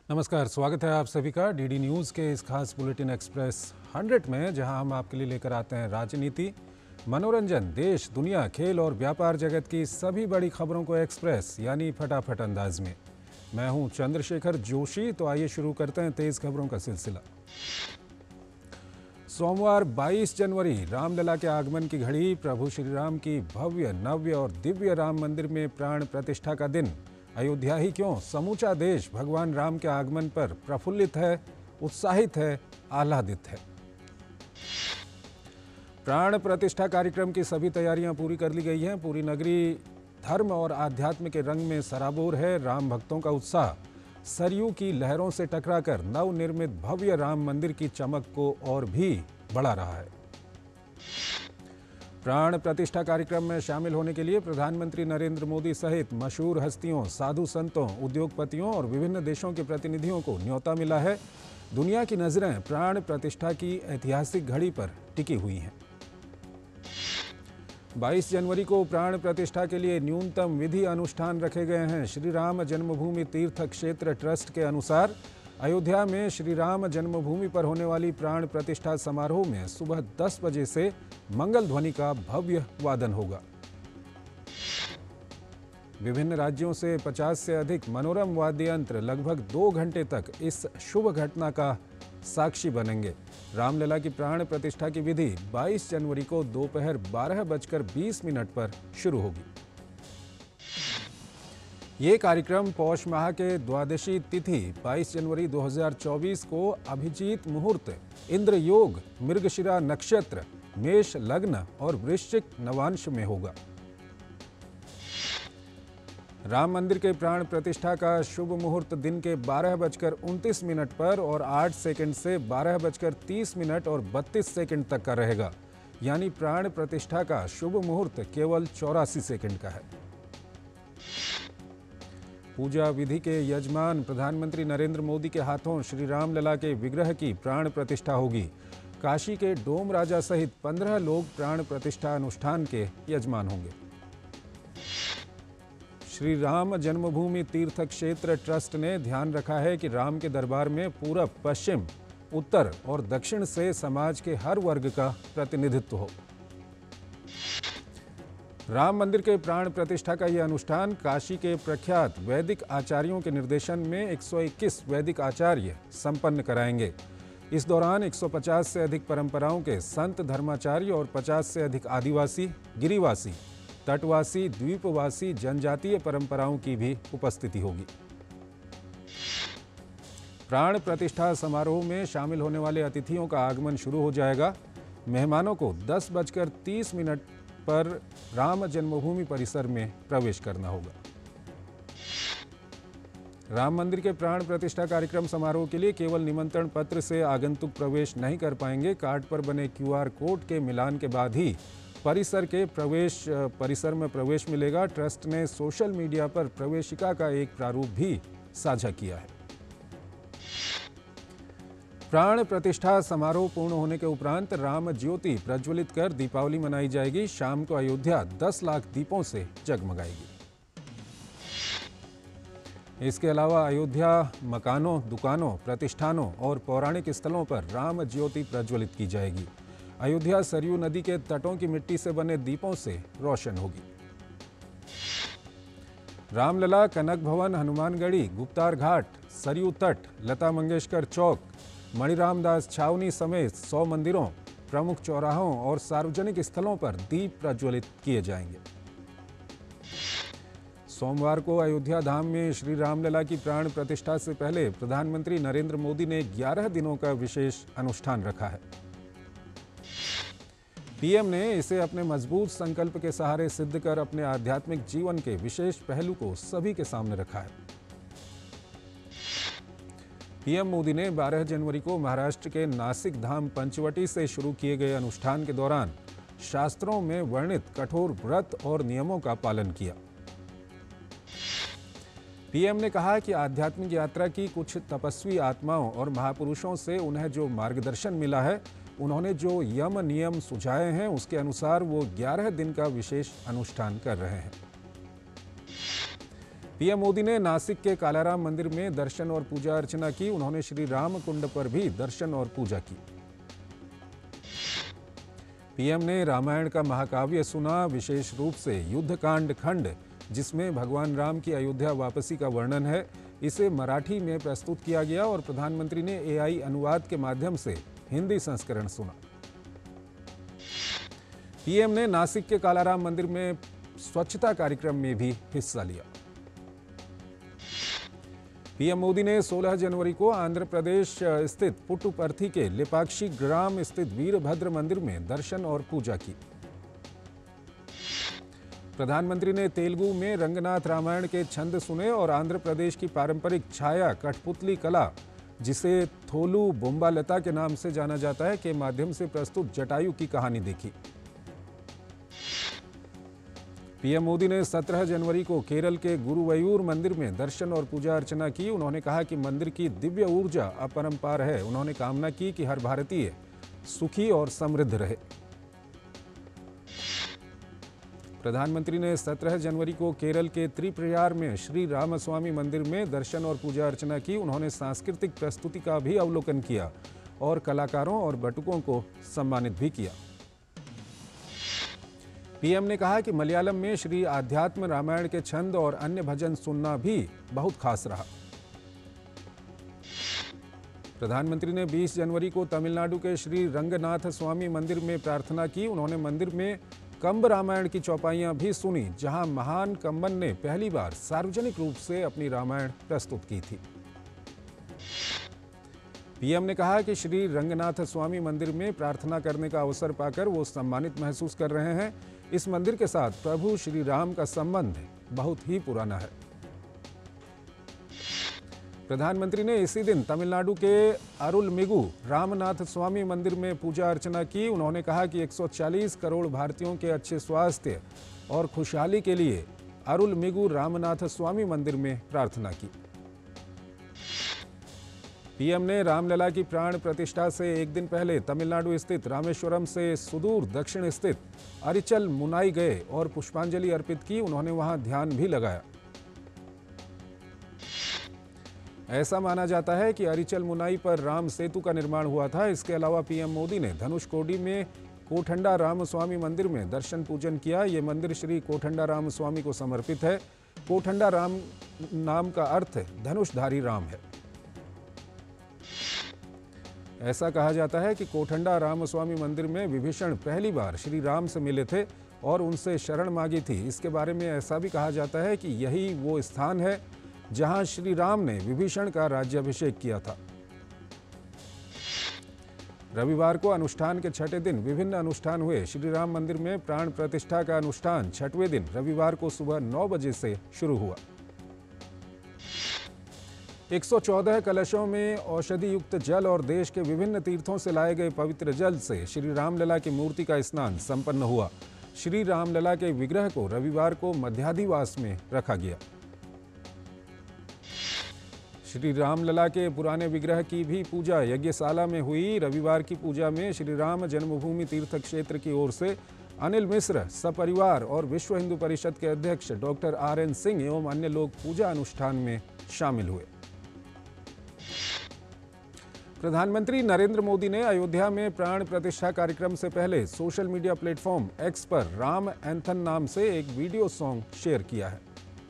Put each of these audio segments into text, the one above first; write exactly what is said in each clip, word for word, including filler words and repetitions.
नमस्कार, स्वागत है आप सभी का डीडी न्यूज़ के इस खास बुलेटिन एक्सप्रेस हंड्रेड में, जहां हम आपके लिए लेकर आते हैं राजनीति, मनोरंजन, देश, दुनिया, खेल और व्यापार जगत की सभी बड़ी खबरों को एक्सप्रेस यानी फटाफट अंदाज में। मैं हूं चंद्रशेखर जोशी। तो आइए शुरू करते हैं तेज खबरों का सिलसिला। सोमवार बाईस जनवरी रामलला के आगमन की घड़ी, प्रभु श्री राम की भव्य, नव्य और दिव्य राम मंदिर में प्राण प्रतिष्ठा का दिन। अयोध्या ही क्यों, समूचा देश भगवान राम के आगमन पर प्रफुल्लित है, उत्साहित है, आह्लादित है। प्राण प्रतिष्ठा कार्यक्रम की सभी तैयारियां पूरी कर ली गई हैं। पूरी नगरी धर्म और आध्यात्म के रंग में सराबोर है। राम भक्तों का उत्साह सरयू की लहरों से टकराकर नवनिर्मित भव्य राम मंदिर की चमक को और भी बढ़ा रहा है। प्राण प्रतिष्ठा कार्यक्रम में शामिल होने के लिए प्रधानमंत्री नरेंद्र मोदी सहित मशहूर हस्तियों, साधु संतों, उद्योगपतियों और विभिन्न देशों के प्रतिनिधियों को न्योता मिला है। दुनिया की नजरें प्राण प्रतिष्ठा की ऐतिहासिक घड़ी पर टिकी हुई हैं। बाईस जनवरी को प्राण प्रतिष्ठा के लिए न्यूनतम विधि अनुष्ठान रखे गए हैं। श्री राम जन्मभूमि तीर्थ क्षेत्र ट्रस्ट के अनुसार अयोध्या में श्री राम जन्मभूमि पर होने वाली प्राण प्रतिष्ठा समारोह में सुबह दस बजे से मंगल ध्वनि का भव्य वादन होगा। विभिन्न राज्यों से पचास से अधिक मनोरम वाद्य यंत्र लगभग दो घंटे तक इस शुभ घटना का साक्षी बनेंगे। रामलला की प्राण प्रतिष्ठा की विधि बाईस जनवरी को दोपहर बारह बजकर बीस मिनट पर शुरू होगी। ये कार्यक्रम पौष माह के द्वादशी तिथि बाईस जनवरी दो हज़ार चौबीस को अभिजीत मुहूर्त, इंद्र योग, मृगशिरा नक्षत्र, मेष लग्न और वृश्चिक नवांश में होगा। राम मंदिर के प्राण प्रतिष्ठा का शुभ मुहूर्त दिन के बारह बजकर उनतीस मिनट पर और आठ सेकंड से बारह बजकर तीस मिनट और बत्तीस सेकंड तक का रहेगा। यानी प्राण प्रतिष्ठा का शुभ मुहूर्त केवल चौरासी सेकंड का है। पूजा विधि के यजमान प्रधानमंत्री नरेंद्र मोदी के हाथों श्री रामलला के विग्रह की प्राण प्रतिष्ठा होगी। काशी के डोम राजा सहित पंद्रह लोग प्राण प्रतिष्ठा अनुष्ठान के यजमान होंगे। श्री राम जन्मभूमि तीर्थ क्षेत्र ट्रस्ट ने ध्यान रखा है कि राम के दरबार में पूरब, पश्चिम, उत्तर और दक्षिण से समाज के हर वर्ग का प्रतिनिधित्व हो। राम मंदिर के प्राण प्रतिष्ठा का यह अनुष्ठान काशी के प्रख्यात वैदिक आचार्यों के निर्देशन में एक सौ इक्कीस वैदिक आचार्य संपन्न कराएंगे। इस दौरान एक सौ पचास से अधिक परंपराओं के संत, धर्माचार्य और पचास से अधिक आदिवासी, गिरिवासी, तटवासी, द्वीपवासी, जनजातीय परंपराओं की भी उपस्थिति होगी। प्राण प्रतिष्ठा समारोह में शामिल होने वाले अतिथियों का आगमन शुरू हो जाएगा। मेहमानों को दस बजकर तीस मिनट पर राम जन्मभूमि परिसर में प्रवेश करना होगा। राम मंदिर के प्राण प्रतिष्ठा कार्यक्रम समारोह के लिए केवल निमंत्रण पत्र से आगंतुक प्रवेश नहीं कर पाएंगे। कार्ड पर बने क्यू आर कोड के मिलान के बाद ही परिसर के प्रवेश परिसर में प्रवेश मिलेगा। ट्रस्ट ने सोशल मीडिया पर प्रवेशिका का एक प्रारूप भी साझा किया है। प्राण प्रतिष्ठा समारोह पूर्ण होने के उपरांत राम ज्योति प्रज्वलित कर दीपावली मनाई जाएगी। शाम को अयोध्या दस लाख दीपों से जगमगाएगी। इसके अलावा अयोध्या मकानों, दुकानों, प्रतिष्ठानों और पौराणिक स्थलों पर राम ज्योति प्रज्वलित की जाएगी। अयोध्या सरयू नदी के तटों की मिट्टी से बने दीपों से रोशन होगी। रामलला, कनक भवन, हनुमानगढ़ी, गुप्तार घाट, सरयू तट, लता मंगेशकर चौक, मणिरामदास छावनी समेत सौ मंदिरों, प्रमुख चौराहों और सार्वजनिक स्थलों पर दीप प्रज्वलित किए जाएंगे। सोमवार को अयोध्या धाम में श्री रामलला की प्राण प्रतिष्ठा से पहले प्रधानमंत्री नरेंद्र मोदी ने ग्यारह दिनों का विशेष अनुष्ठान रखा है। पीएम ने इसे अपने मजबूत संकल्प के सहारे सिद्ध कर अपने आध्यात्मिक जीवन के विशेष पहलू को सभी के सामने रखा है। पीएम मोदी ने बारह जनवरी को महाराष्ट्र के नासिक धाम पंचवटी से शुरू किए गए अनुष्ठान के दौरान शास्त्रों में वर्णित कठोर व्रत और नियमों का पालन किया। पीएम ने कहा कि आध्यात्मिक यात्रा की कुछ तपस्वी आत्माओं और महापुरुषों से उन्हें जो मार्गदर्शन मिला है, उन्होंने जो यम नियम सुझाए हैं, उसके अनुसार वो ग्यारह दिन का विशेष अनुष्ठान कर रहे हैं। पीएम मोदी ने नासिक के कालाराम मंदिर में दर्शन और पूजा अर्चना की। उन्होंने श्री राम कुंड पर भी दर्शन और पूजा की। पीएम ने रामायण का महाकाव्य सुना, विशेष रूप से युद्धकांड खंड, जिसमें भगवान राम की अयोध्या वापसी का वर्णन है। इसे मराठी में प्रस्तुत किया गया और प्रधानमंत्री ने एआई अनुवाद के माध्यम से हिंदी संस्करण सुना। पीएम ने नासिक के कालाराम मंदिर में स्वच्छता कार्यक्रम में भी हिस्सा लिया। पीएम मोदी ने सोलह जनवरी को आंध्र प्रदेश स्थित पुट्टुपर्थी के लेपाक्षी ग्राम स्थित वीरभद्र मंदिर में दर्शन और पूजा की। प्रधानमंत्री ने तेलुगु में रंगनाथ रामायण के छंद सुने और आंध्र प्रदेश की पारंपरिक छाया कठपुतली कला, जिसे थोलू बोम्बालता के नाम से जाना जाता है, के माध्यम से प्रस्तुत जटायु की कहानी देखी। पीएम मोदी ने सत्रह जनवरी को केरल के गुरुवयूर मंदिर में दर्शन और पूजा अर्चना की। उन्होंने कहा कि मंदिर की दिव्य ऊर्जा अपरंपार है। उन्होंने कामना की कि हर भारतीय सुखी और समृद्ध रहे। प्रधानमंत्री ने सत्रह जनवरी को केरल के त्रिप्रयार में श्री रामस्वामी मंदिर में दर्शन और पूजा अर्चना की। उन्होंने सांस्कृतिक प्रस्तुति का भी अवलोकन किया और कलाकारों और बटुकों को सम्मानित भी किया। पीएम ने कहा कि मलयालम में श्री आध्यात्म रामायण के छंद और अन्य भजन सुनना भी बहुत खास रहा। प्रधानमंत्री ने बीस जनवरी को तमिलनाडु के श्री रंगनाथ स्वामी मंदिर में प्रार्थना की। उन्होंने मंदिर में कंब रामायण की चौपाइयां भी सुनी, जहां महान कंबन ने पहली बार सार्वजनिक रूप से अपनी रामायण प्रस्तुत की थी। पीएम ने कहा कि श्री रंगनाथ स्वामी मंदिर में प्रार्थना करने का अवसर पाकर वो सम्मानित महसूस कर रहे हैं। इस मंदिर के साथ प्रभु श्री राम का संबंध बहुत ही पुराना है। प्रधानमंत्री ने इसी दिन तमिलनाडु के अरुलमिगु रामनाथ स्वामी मंदिर में पूजा अर्चना की। उन्होंने कहा कि एक सौ चालीस करोड़ भारतीयों के अच्छे स्वास्थ्य और खुशहाली के लिए अरुलमिगु रामनाथ स्वामी मंदिर में प्रार्थना की। पीएम ने रामलला की प्राण प्रतिष्ठा से एक दिन पहले तमिलनाडु स्थित रामेश्वरम से सुदूर दक्षिण स्थित अरिचल मुनाई गए और पुष्पांजलि अर्पित की। उन्होंने वहां ध्यान भी लगाया। ऐसा माना जाता है कि अरिचल मुनाई पर राम सेतु का निर्माण हुआ था। इसके अलावा पीएम मोदी ने धनुषकोडी में कोठंडा रामस्वामी मंदिर में दर्शन पूजन किया। ये मंदिर श्री कोठंडा रामस्वामी को समर्पित है। कोठंडा राम नाम का अर्थ धनुषधारी राम है। ऐसा कहा जाता है कि कोठंडा रामस्वामी मंदिर में विभीषण पहली बार श्री राम से मिले थे और उनसे शरण मांगी थी। इसके बारे में ऐसा भी कहा जाता है कि यही वो स्थान है जहां श्री राम ने विभीषण का राज्याभिषेक किया था। रविवार को अनुष्ठान के छठे दिन विभिन्न अनुष्ठान हुए। श्री राम मंदिर में प्राण प्रतिष्ठा का अनुष्ठान छठवें दिन रविवार को सुबह नौ बजे से शुरू हुआ। एक सौ चौदह कलशों में औषधि युक्त जल और देश के विभिन्न तीर्थों से लाए गए पवित्र जल से श्री रामलला की मूर्ति का स्नान संपन्न हुआ। श्री रामलला के विग्रह को रविवार को मध्याधिवास में रखा गया। श्री रामलला के पुराने विग्रह की भी पूजा यज्ञशाला में हुई। रविवार की पूजा में श्री राम जन्मभूमि तीर्थ क्षेत्र की ओर से अनिल मिश्र सपरिवार और विश्व हिंदू परिषद के अध्यक्ष डॉक्टर आर एन सिंह एवं अन्य लोग पूजा अनुष्ठान में शामिल हुए। प्रधानमंत्री नरेंद्र मोदी ने अयोध्या में प्राण प्रतिष्ठा कार्यक्रम से पहले सोशल मीडिया प्लेटफॉर्म एक्स पर राम एंथन नाम से एक वीडियो सॉन्ग शेयर किया है।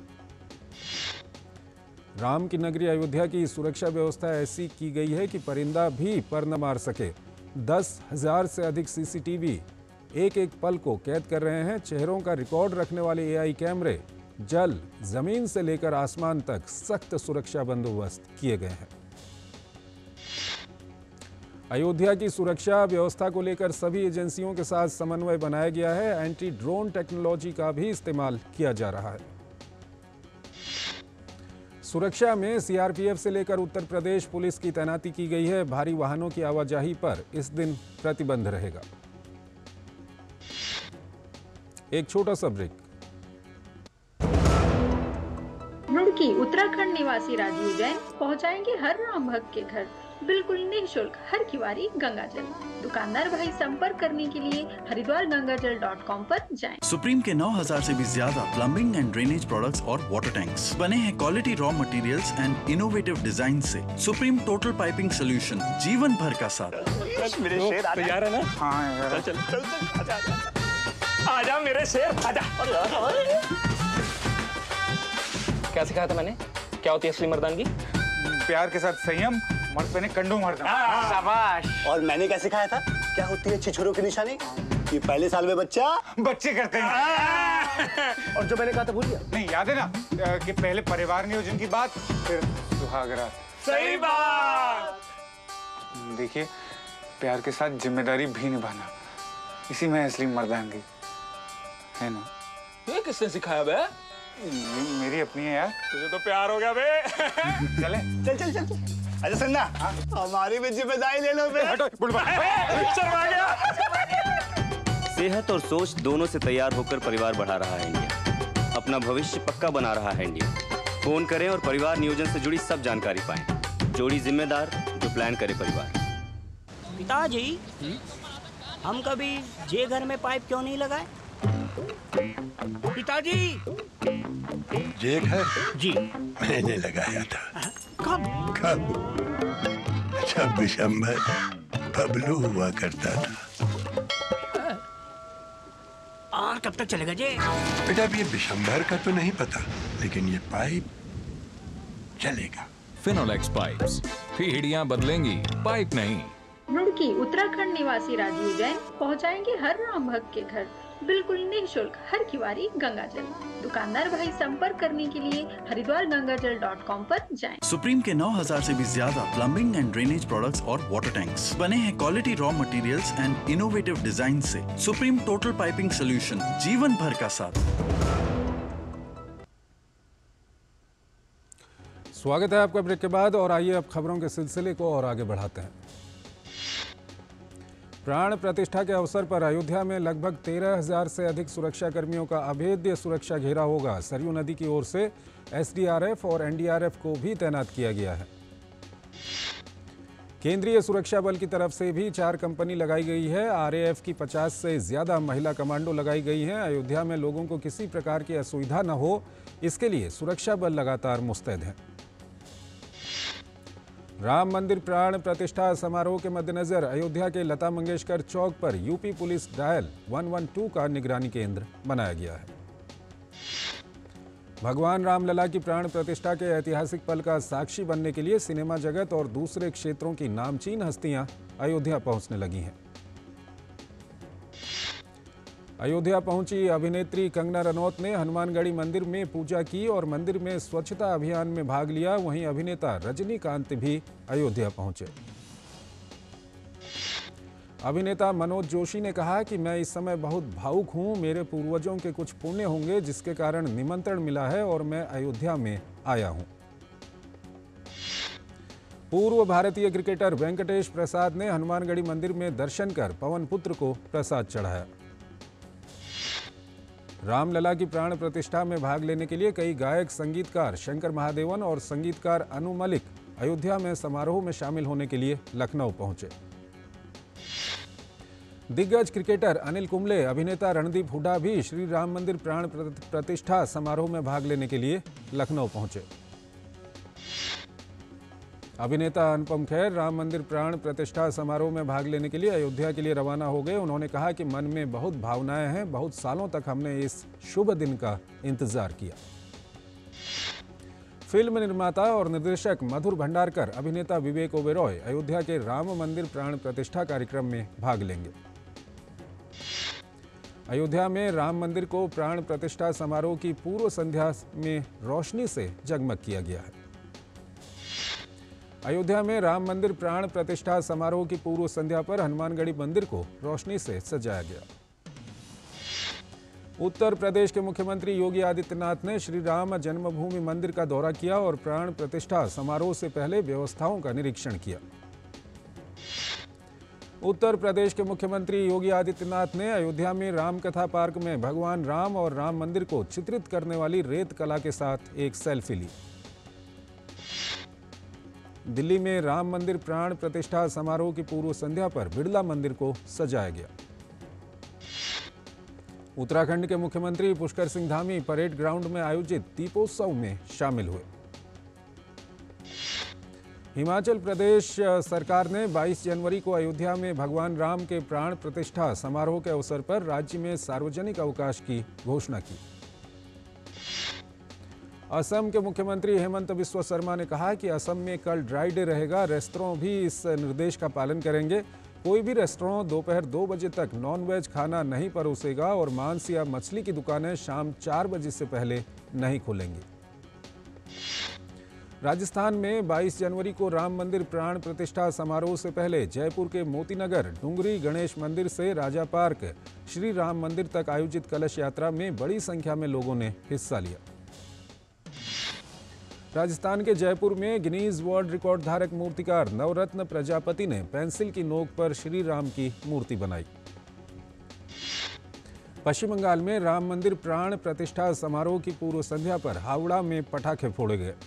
राम की नगरी अयोध्या की सुरक्षा व्यवस्था ऐसी की गई है कि परिंदा भी पर न मार सके। दस हजार से अधिक सीसीटीवी एक एक पल को कैद कर रहे हैं। चेहरों का रिकॉर्ड रखने वाले एआई कैमरे जल, जमीन से लेकर आसमान तक सख्त सुरक्षा बंदोबस्त किए गए हैं। अयोध्या की सुरक्षा व्यवस्था को लेकर सभी एजेंसियों के साथ समन्वय बनाया गया है। एंटी ड्रोन टेक्नोलॉजी का भी इस्तेमाल किया जा रहा है। सुरक्षा में सीआरपीएफ से लेकर उत्तर प्रदेश पुलिस की तैनाती की गई है। भारी वाहनों की आवाजाही पर इस दिन प्रतिबंध रहेगा। एक छोटा सा ब्रेक। रुड़की उत्तराखंड निवासी राजीव जैन पहुंचाएंगे हर राम भक्त के घर बिल्कुल निःशुल्क हर किवारी गंगाजल। दुकानदार भाई संपर्क करने के लिए हरिद्वार गंगाजल डॉट कॉम पर जाएं। सुप्रीम के नौ हज़ार से भी ज्यादा प्लम्बिंग एंड ड्रेनेज प्रोडक्ट्स और वाटर टैंक्स बने हैं quality raw materials and innovative design से। सुप्रीम टोटल पाइपिंग सोल्यूशन, जीवन भर का साथ। मेरे शेर तैयार है ना? हाँ चल चल चल चल आजा आजा आजा मेरे शेर आजा। क्या सिखाया था मैंने? क्या होती है असली मर्दानगी? प्यार के साथ संयम, मर्द पे ने कंडोम मार दिया। शाबाश। और मैंने क्या सिखाया था? क्या होती है छिछोरों की निशानी? कि पहले साल में बच्चा बच्चे करते हैं। और जो मैंने कहा था भूल गया? नहीं याद है ना कि पहले परिवार नियोजन की बात, फिर सुहागरात। सही बात। देखिए, प्यार के साथ जिम्मेदारी भी निभाना, इसी में असली मर्दानगी है ना। ये किसने सिखाया बे? मेरी अपनी है यार। तुझे तो प्यार हो गया बे। चले चल चल चल अच्छा सुनना, हमारी भी जिम्मेदारी ले लो बे। शर्मा गया। सेहत और सोच दोनों से तैयार होकर परिवार बढ़ा रहा है इंडिया। अपना भविष्य पक्का बना रहा है इंडिया। फोन करें और परिवार नियोजन से जुड़ी सब जानकारी पाएं। जोड़ी जिम्मेदार जो प्लान करे परिवार। पिताजी, हम कभी जे घर में पाइप क्यों नहीं लगाए? पिताजी। जे घर जी मैंने लगाया था। कब? कब? जब विशंबर बबलू हुआ करता था। और कब तक चलेगा जे? बेटा अब ये विशंबर का तो नहीं पता, लेकिन ये पाइप चलेगा। फिनोलेक्स पाइप्स, पीढ़ियां बदलेंगी, पाइप नहीं। रुड़की उत्तराखंड निवासी राजीव जैन पहुंचाएंगे हर राम भक्त के घर बिल्कुल निःशुल्क हर किवारी गंगाजल। दुकानदार भाई संपर्क करने के लिए हरिद्वार गंगाजल डॉट कॉम पर जाएं। सुप्रीम के नौ हज़ार से भी ज्यादा प्लम्बिंग एंड ड्रेनेज प्रोडक्ट्स और वाटर टैंक्स बने हैं quality raw materials and innovative design से। सुप्रीम टोटल पाइपिंग सोल्यूशन, जीवन भर का साथ। स्वागत है आपका ब्रेक के बाद, और आइए अब खबरों के सिलसिले को और आगे बढ़ाते हैं। प्राण प्रतिष्ठा के अवसर पर अयोध्या में लगभग तेरह हजार से अधिक सुरक्षा कर्मियों का अभेद्य सुरक्षा घेरा होगा। सरयू नदी की ओर से एस डी आर एफ और एन डी आर एफ को भी तैनात किया गया है। केंद्रीय सुरक्षा बल की तरफ से भी चार कंपनी लगाई गई है। आर ए एफ की पचास से ज्यादा महिला कमांडो लगाई गई हैं। अयोध्या में लोगों को किसी प्रकार की असुविधा न हो, इसके लिए सुरक्षा बल लगातार मुस्तैद हैं। राम मंदिर प्राण प्रतिष्ठा समारोह के मद्देनजर अयोध्या के लता मंगेशकर चौक पर यूपी पुलिस डायल एक सौ बारह का निगरानी केंद्र बनाया गया है। भगवान रामलला की प्राण प्रतिष्ठा के ऐतिहासिक पल का साक्षी बनने के लिए सिनेमा जगत और दूसरे क्षेत्रों की नामचीन हस्तियां अयोध्या पहुंचने लगी हैं। अयोध्या पहुंची अभिनेत्री कंगना रनौत ने हनुमानगढ़ी मंदिर में पूजा की और मंदिर में स्वच्छता अभियान में भाग लिया। वहीं अभिनेता रजनीकांत भी अयोध्या पहुंचे। अभिनेता मनोज जोशी ने कहा कि मैं इस समय बहुत भावुक हूं। मेरे पूर्वजों के कुछ पुण्य होंगे जिसके कारण निमंत्रण मिला है और मैं अयोध्या में आया हूं। पूर्व भारतीय क्रिकेटर वेंकटेश प्रसाद ने हनुमानगढ़ी मंदिर में दर्शन कर पवन पुत्र को प्रसाद चढ़ाया। रामलला की प्राण प्रतिष्ठा में भाग लेने के लिए कई गायक, संगीतकार शंकर महादेवन और संगीतकार अनु मलिक अयोध्या में समारोह में शामिल होने के लिए लखनऊ पहुंचे। दिग्गज क्रिकेटर अनिल कुंबले, अभिनेता रणदीप हुड्डा भी श्री राम मंदिर प्राण प्रतिष्ठा समारोह में भाग लेने के लिए लखनऊ पहुंचे। अभिनेता अनुपम खेर राम मंदिर प्राण प्रतिष्ठा समारोह में भाग लेने के लिए अयोध्या के लिए रवाना हो गए। उन्होंने कहा कि मन में बहुत भावनाएं हैं, बहुत सालों तक हमने इस शुभ दिन का इंतजार किया। फिल्म निर्माता और निर्देशक मधुर भंडारकर, अभिनेता विवेक ओबेरॉय अयोध्या के राम मंदिर प्राण प्रतिष्ठा कार्यक्रम में भाग लेंगे। अयोध्या में राम मंदिर को प्राण प्रतिष्ठा समारोह की पूर्व संध्या में रोशनी से जगमग किया गया है। अयोध्या में राम मंदिर प्राण प्रतिष्ठा समारोह की पूर्व संध्या पर हनुमानगढ़ी मंदिर को रोशनी से सजाया गया। उत्तर प्रदेश के मुख्यमंत्री योगी आदित्यनाथ ने श्री राम जन्मभूमि मंदिर का दौरा किया और प्राण प्रतिष्ठा समारोह से पहले व्यवस्थाओं का निरीक्षण किया। उत्तर प्रदेश के मुख्यमंत्री योगी आदित्यनाथ ने अयोध्या में राम कथा पार्क में भगवान राम और राम मंदिर को चित्रित करने वाली रेत कला के साथ एक सेल्फी ली। दिल्ली में राम मंदिर प्राण प्रतिष्ठा समारोह की पूर्व संध्या पर बिड़ला मंदिर को सजाया गया। उत्तराखंड के मुख्यमंत्री पुष्कर सिंह धामी परेड ग्राउंड में आयोजित दीपोत्सव में शामिल हुए। हिमाचल प्रदेश सरकार ने बाईस जनवरी को अयोध्या में भगवान राम के प्राण प्रतिष्ठा समारोह के अवसर पर राज्य में सार्वजनिक अवकाश की घोषणा की। असम के मुख्यमंत्री हेमंत बिस्वा शर्मा ने कहा कि असम में कल ड्राई डे रहेगा। रेस्तरां भी इस निर्देश का पालन करेंगे। कोई भी रेस्तरां दोपहर दो बजे तक नॉनवेज खाना नहीं परोसेगा और मांस या मछली की दुकानें शाम चार बजे से पहले नहीं खुलेंगी। राजस्थान में बाईस जनवरी को राम मंदिर प्राण प्रतिष्ठा समारोह से पहले जयपुर के मोतीनगर डुंगरी गणेश मंदिर से राजा पार्क श्री राम मंदिर तक आयोजित कलश यात्रा में बड़ी संख्या में लोगों ने हिस्सा लिया। राजस्थान के जयपुर में गिनीज वर्ल्ड रिकॉर्ड धारक मूर्तिकार नवरत्न प्रजापति ने पेंसिल की नोक पर श्री राम की मूर्ति बनाई। पश्चिम बंगाल में राम मंदिर प्राण प्रतिष्ठा समारोह की पूर्व संध्या पर हावड़ा में पटाखे फोड़े गए।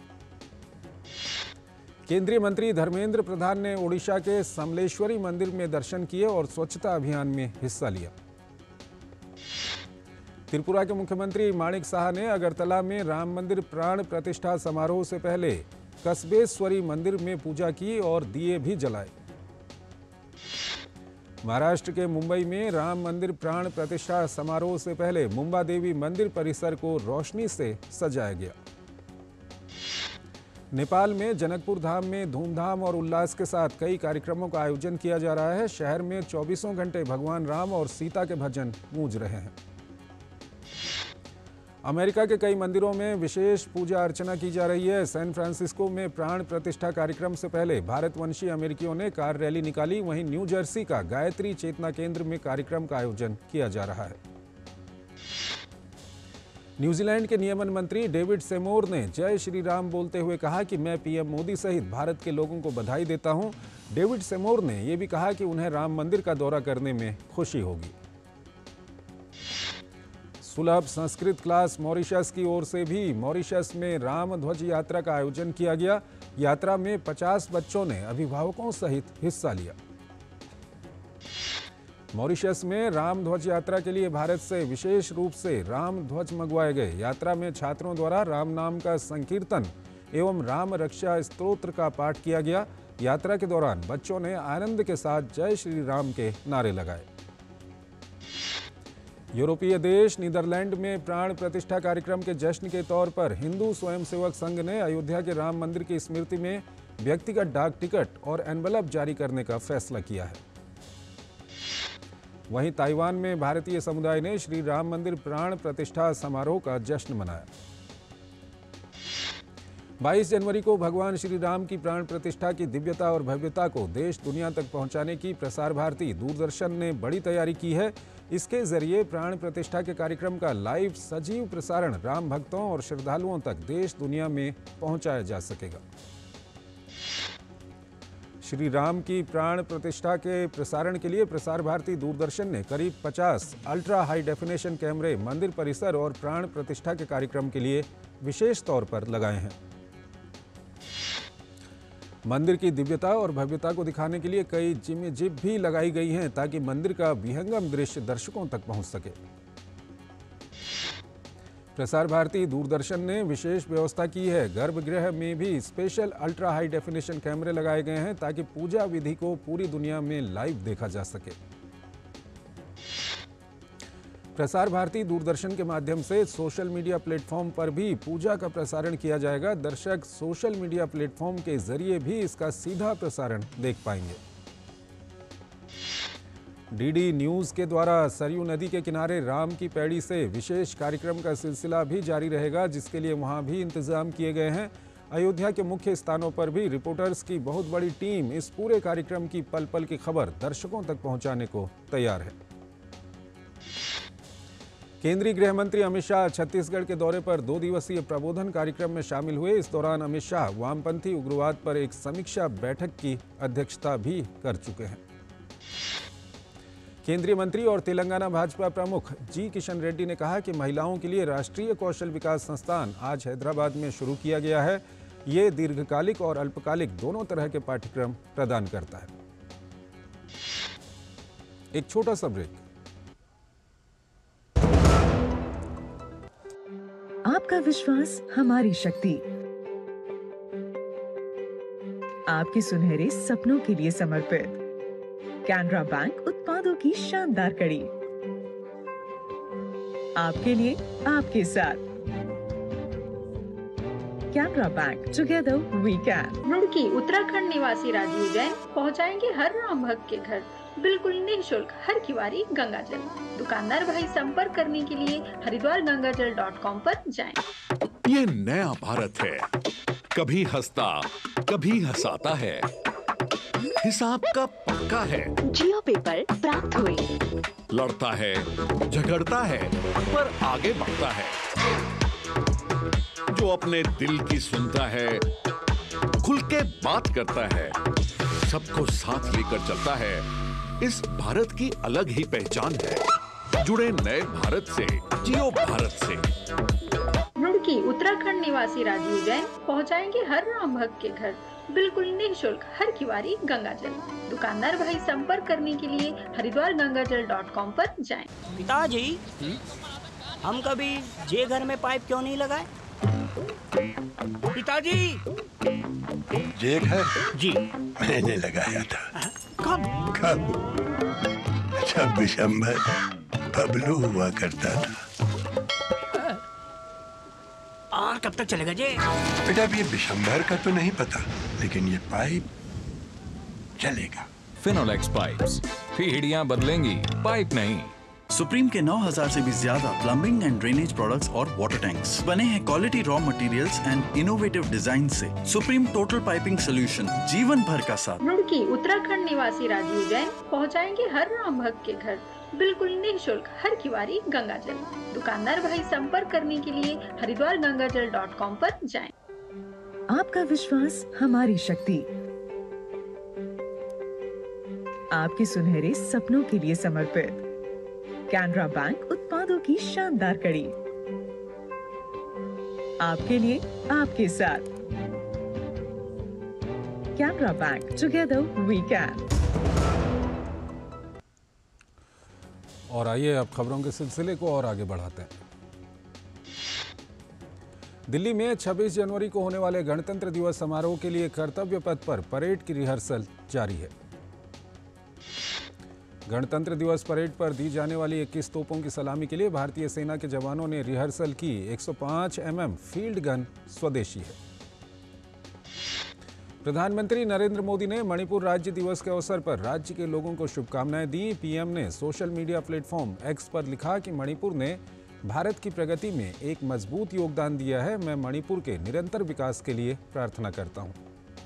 केंद्रीय मंत्री धर्मेंद्र प्रधान ने ओडिशा के समलेश्वरी मंदिर में दर्शन किए और स्वच्छता अभियान में हिस्सा लिया। त्रिपुरा के मुख्यमंत्री माणिक साहा ने अगरतला में राम मंदिर प्राण प्रतिष्ठा समारोह से पहले कस्बेश्वरी मंदिर में पूजा की और दिए भी जलाए। महाराष्ट्र के मुंबई में राम मंदिर प्राण प्रतिष्ठा समारोह से पहले मुंबा देवी मंदिर परिसर को रोशनी से सजाया गया। नेपाल में जनकपुर धाम में धूमधाम और उल्लास के साथ कई कार्यक्रमों का आयोजन किया जा रहा है। शहर में चौबीसों घंटे भगवान राम और सीता के भजन गूंज रहे हैं। अमेरिका के कई मंदिरों में विशेष पूजा अर्चना की जा रही है। सैन फ्रांसिस्को में प्राण प्रतिष्ठा कार्यक्रम से पहले भारतवंशी अमेरिकियों ने कार रैली निकाली। वहीं न्यू जर्सी का गायत्री चेतना केंद्र में कार्यक्रम का आयोजन किया जा रहा है। न्यूजीलैंड के नियमन मंत्री डेविड सेमोर ने जय श्री राम बोलते हुए कहा कि मैं पीएम मोदी सहित भारत के लोगों को बधाई देता हूं। डेविड सेमोर ने यह भी कहा कि उन्हें राम मंदिर का दौरा करने में खुशी होगी। सुलभ संस्कृत क्लास मॉरिशस की ओर से भी मॉरिशस में राम ध्वज यात्रा का आयोजन किया गया। यात्रा में पचास बच्चों ने अभिभावकों सहित हिस्सा लिया। मॉरिशस में राम ध्वज यात्रा के लिए भारत से विशेष रूप से राम ध्वज मंगवाए गए। यात्रा में छात्रों द्वारा राम नाम का संकीर्तन एवं राम रक्षा स्तोत्र का पाठ किया गया। यात्रा के दौरान बच्चों ने आनंद के साथ जय श्री राम के नारे लगाए। यूरोपीय देश नीदरलैंड में प्राण प्रतिष्ठा कार्यक्रम के जश्न के तौर पर हिंदू स्वयंसेवक संघ ने अयोध्या के राम मंदिर की स्मृति में व्यक्तिगत डाक टिकट और एनवलप जारी करने का फैसला किया है। वहीं ताइवान में भारतीय समुदाय ने श्री राम मंदिर प्राण प्रतिष्ठा समारोह का जश्न मनाया। बाईस जनवरी को भगवान श्री राम की प्राण प्रतिष्ठा की दिव्यता और भव्यता को देश दुनिया तक पहुंचाने की प्रसार भारती दूरदर्शन ने बड़ी तैयारी की है। इसके जरिए प्राण प्रतिष्ठा के कार्यक्रम का लाइव सजीव प्रसारण राम भक्तों और श्रद्धालुओं तक देश दुनिया में पहुंचाया जा सकेगा। श्री राम की प्राण प्रतिष्ठा के प्रसारण के लिए प्रसार भारती दूरदर्शन ने करीब पचास अल्ट्रा हाई डेफिनेशन कैमरे मंदिर परिसर और प्राण प्रतिष्ठा के कार्यक्रम के लिए विशेष तौर पर लगाए हैं। मंदिर की दिव्यता और भव्यता को दिखाने के लिए कई जिम जिप भी लगाई गई हैं ताकि मंदिर का विहंगम दृश्य दर्शकों तक पहुंच सके। प्रसार भारती दूरदर्शन ने विशेष व्यवस्था की है। गर्भगृह में भी स्पेशल अल्ट्रा हाई डेफिनेशन कैमरे लगाए गए हैं ताकि पूजा विधि को पूरी दुनिया में लाइव देखा जा सके। प्रसार भारती दूरदर्शन के माध्यम से सोशल मीडिया प्लेटफॉर्म पर भी पूजा का प्रसारण किया जाएगा। दर्शक सोशल मीडिया प्लेटफॉर्म के जरिए भी इसका सीधा प्रसारण देख पाएंगे। डीडी न्यूज़ के द्वारा सरयू नदी के किनारे राम की पैड़ी से विशेष कार्यक्रम का सिलसिला भी जारी रहेगा, जिसके लिए वहां भी इंतजाम किए गए हैं। अयोध्या के मुख्य स्थानों पर भी रिपोर्टर्स की बहुत बड़ी टीम इस पूरे कार्यक्रम की पल पल की खबर दर्शकों तक पहुंचाने को तैयार है। केंद्रीय गृह मंत्री अमित शाह छत्तीसगढ़ के दौरे पर दो दिवसीय प्रबोधन कार्यक्रम में शामिल हुए। इस दौरान अमित शाह वामपंथी उग्रवाद पर एक समीक्षा बैठक की अध्यक्षता भी कर चुके हैं। केंद्रीय मंत्री और तेलंगाना भाजपा प्रमुख जी किशन रेड्डी ने कहा कि महिलाओं के लिए राष्ट्रीय कौशल विकास संस्थान आज हैदराबाद में शुरू किया गया है। ये दीर्घकालिक और अल्पकालिक दोनों तरह के पाठ्यक्रम प्रदान करता है। एक छोटा सा ब्रेक। आपका विश्वास हमारी शक्ति, आपके सुनहरे सपनों के लिए समर्पित कैनरा बैंक उत्पादों की शानदार कड़ी, आपके लिए आपके साथ Canara bank, together we can. Roorkee Uttarakhand निवासी राजीव जैन पहुंचाएंगे हर राम भक्त के घर बिल्कुल निःशुल्क हर किवारी गंगाजल। दुकानदार भाई संपर्क करने के लिए हरिद्वार गंगाजल डॉट कॉम पर जाएं। ये नया भारत है, कभी हंसता कभी हंसाता है, हिसाब का पक्का है। जियो पेपर प्राप्त हुए। लड़ता है झगड़ता है पर आगे बढ़ता है, जो अपने दिल की सुनता है, खुल के बात करता है, सबको साथ लेकर चलता है। इस भारत की अलग ही पहचान है। जुड़े नए भारत से, जियो भारत से। रुड़की उत्तराखंड निवासी राजीव जैन पहुंचाएंगे हर राम भक्त के घर बिल्कुल निःशुल्क हर किवारी गंगाजल। दुकानदार भाई संपर्क करने के लिए हरिद्वार गंगाजल डॉट कॉम पर जाएं। पिताजी, हम कभी जे घर में पाइप क्यों नहीं लगाए? पिताजी, जे घर जी मैंने लगाया था। कब? कब? जब दिसंबर बबलू हुआ करता था। और कब तक चलेगा जी? बेटा अब ये दिसंबर का तो नहीं पता, लेकिन ये पाइप चलेगा। फिनोलेक्स पाइप्स, पीढ़ियां बदलेंगी, पाइप नहीं। सुप्रीम के नौ हज़ार से भी ज्यादा प्लम्बिंग एंड ड्रेनेज प्रोडक्ट्स और वाटर टैंक्स बने हैं quality raw materials and innovative design से। सुप्रीम टोटल पाइपिंग सोल्यूशन, जीवन भर का साथ। रुड़की उत्तराखंड निवासी राजीव जैन पहुंचाएंगे हर राम भक्त के घर बिल्कुल निःशुल्क हर किवारी गंगाजल। दुकानदार भाई संपर्क करने के लिए हरिद्वार गंगाजल डॉट कॉम पर जाएं। आपका विश्वास हमारी शक्ति, आपके सुनहरे सपनों के लिए समर्पित कैनरा बैंक उत्पादों की शानदार कड़ी, आपके लिए आपके साथ Canara bank, together we can. और आइए अब खबरों के सिलसिले को और आगे बढ़ाते हैं। दिल्ली में छब्बीस जनवरी को होने वाले गणतंत्र दिवस समारोह के लिए कर्तव्य पथ पर परेड की रिहर्सल जारी है। गणतंत्र दिवस परेड पर दी जाने वाली इक्कीस तोपों की सलामी के लिए भारतीय सेना के जवानों ने रिहर्सल की। एक सौ पाँच एम एम फील्ड गन स्वदेशी है। प्रधानमंत्री नरेंद्र मोदी ने मणिपुर राज्य दिवस के अवसर पर राज्य के लोगों को शुभकामनाएं दी। पीएम ने सोशल मीडिया प्लेटफॉर्म एक्स पर लिखा कि मणिपुर ने भारत की प्रगति में एक मजबूत योगदान दिया है। मैं मणिपुर के निरंतर विकास के लिए प्रार्थना करता हूं।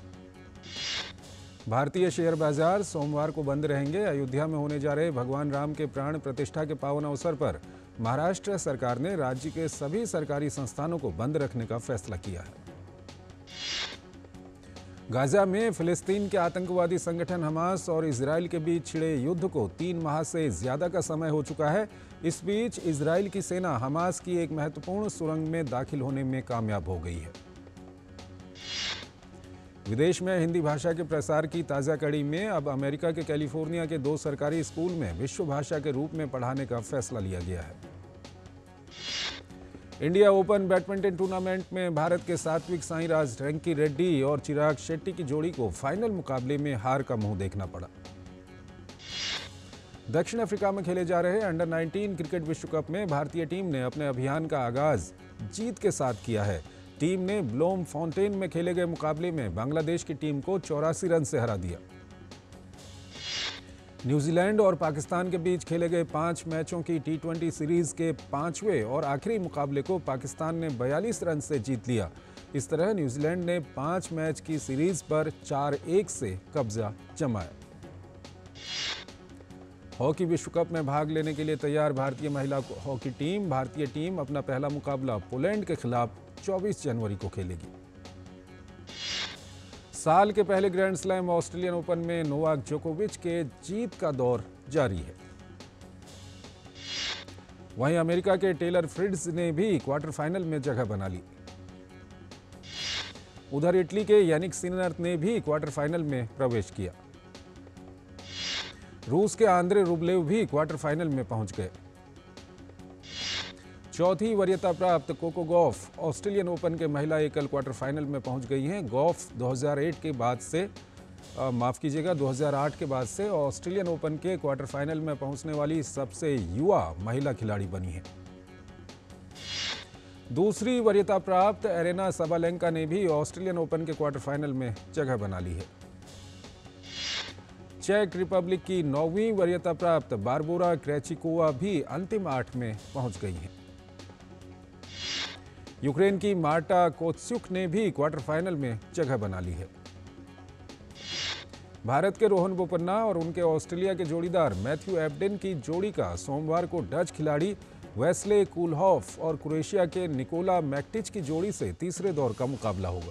भारतीय शेयर बाजार सोमवार को बंद रहेंगे। अयोध्या में होने जा रहे भगवान राम के प्राण प्रतिष्ठा के पावन अवसर पर महाराष्ट्र सरकार ने राज्य के सभी सरकारी संस्थानों को बंद रखने का फैसला किया है। गाजा में फिलिस्तीन के आतंकवादी संगठन हमास और इजराइल के बीच छिड़े युद्ध को तीन माह से ज्यादा का समय हो चुका है। इस बीच इजराइल की सेना हमास की एक महत्वपूर्ण सुरंग में दाखिल होने में कामयाब हो गई है। विदेश में हिंदी भाषा के प्रसार की ताज़ा कड़ी में अब अमेरिका के कैलिफोर्निया के दो सरकारी स्कूल में विश्व भाषा के रूप में पढ़ाने का फैसला लिया गया है। इंडिया ओपन बैडमिंटन टूर्नामेंट में भारत के सात्विक साईराज रंकी रेड्डी और चिराग शेट्टी की जोड़ी को फाइनल मुकाबले में हार का मुंह देखना पड़ा। दक्षिण अफ्रीका में खेले जा रहे अंडर नाइनटीन क्रिकेट विश्व कप में भारतीय टीम ने अपने अभियान का आगाज जीत के साथ किया है। टीम ने ब्लोम फाउंटेन में खेले गए मुकाबले में बांग्लादेश की टीम को चौरासी रन से हरा दिया। न्यूजीलैंड और पाकिस्तान के बीच खेले गए पांच मैचों की टी ट्वेंटी सीरीज के पांचवें और आखिरी मुकाबले को पाकिस्तान ने बयालीस रन से जीत लिया। इस तरह न्यूजीलैंड ने पांच मैच की सीरीज पर चार एक से कब्जा जमाया। हॉकी विश्व कप में भाग लेने के लिए तैयार भारतीय महिला हॉकी टीम भारतीय टीम अपना पहला मुकाबला पोलैंड के खिलाफ चौबीस जनवरी को खेलेगी। साल के पहले ग्रैंड स्लैम ऑस्ट्रेलियन ओपन में नोवाक जोकोविच के जीत का दौर जारी है। वहीं अमेरिका के टेलर फ्रिट्ज ने भी क्वार्टर फाइनल में जगह बना ली। उधर इटली के यानिक सिनर ने भी क्वार्टर फाइनल में प्रवेश किया। रूस के आंद्रे रुबलेव भी क्वार्टर फाइनल में पहुंच गए। चौथी वरीयता प्राप्त कोको गॉफ ऑस्ट्रेलियन ओपन के महिला एकल क्वार्टर फाइनल में पहुंच गई हैं। गॉफ दो हज़ार आठ के बाद से माफ़ कीजिएगा दो हज़ार आठ के बाद से ऑस्ट्रेलियन ओपन के क्वार्टर फाइनल में पहुंचने वाली सबसे युवा महिला खिलाड़ी बनी है। दूसरी वरीयता प्राप्त एरेना सबालेंका ने भी ऑस्ट्रेलियन ओपन के क्वार्टर फाइनल में जगह बना ली है। चेक रिपब्लिक की नौवीं वरीयता प्राप्त बारबोरा क्रेचिकोवा भी अंतिम आठ में पहुंच गई हैं। यूक्रेन की मार्टा कोत्स्युक ने भी क्वार्टर फाइनल में जगह बना ली है। भारत के रोहन बोपन्ना और उनके ऑस्ट्रेलिया के जोड़ीदार मैथ्यू एब्डेन की जोड़ी का सोमवार को डच खिलाड़ी वेस्ले कूलहॉफ और क्रोएशिया के निकोला मैक्टिच की जोड़ी से तीसरे दौर का मुकाबला होगा।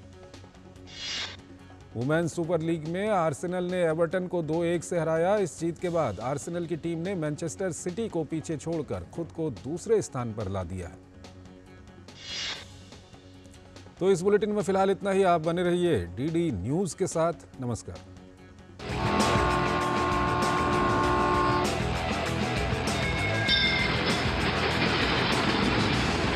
वुमेन्स सुपर लीग में आर्सेनल ने एवर्टन को दो एक से हराया। इस जीत के बाद आर्सेनल की टीम ने मैनचेस्टर सिटी को पीछे छोड़कर खुद को दूसरे स्थान पर ला दिया है। तो इस बुलेटिन में फिलहाल इतना ही। आप बने रहिए डीडी न्यूज के साथ। नमस्कार।